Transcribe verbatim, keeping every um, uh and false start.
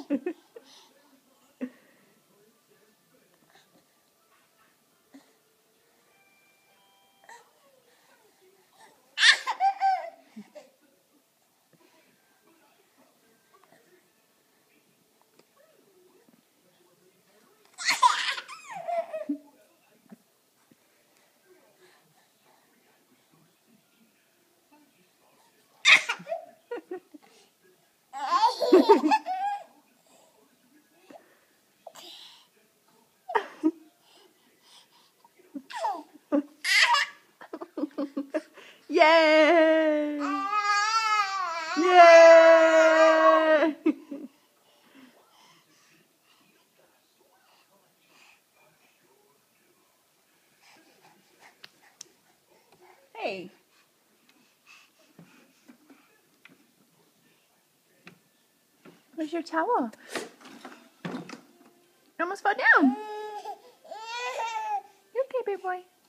Yay! Yay! Hey. Where's your towel? You almost fell down. You okay, big boy?